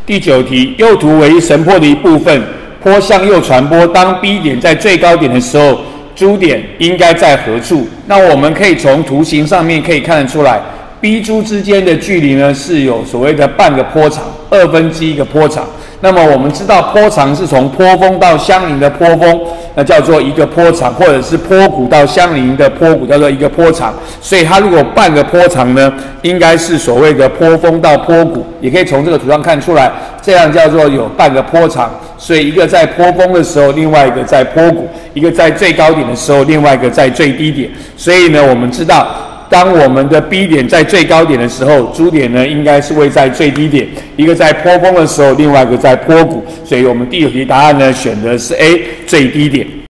第9题，右图为神坡的一部分，坡向右传播。当 B 点在最高点的时候，珠点应该在何处？那我们可以从图形上面可以看得出来 ，B 珠之间的距离呢是有所谓的半个坡长，1/2个坡长。那么我们知道坡长是从坡峰到相邻的坡峰，那叫做一个坡长，或者是坡谷到相邻的坡谷叫做一个坡长。所以它如果半个坡长呢，应该是所谓的坡峰到坡谷，也可以从这个图上看出来，这样叫做有半个坡长。所以一个在坡峰的时候，另外一个在坡谷；一个在最高点的时候，另外一个在最低点。所以呢，我们知道，当我们的 B 点在最高点的时候，珠点呢应该是位在最低点；一个在坡峰的时候，另外一个在坡谷。所以我们第9题答案呢选的是 A 最低点。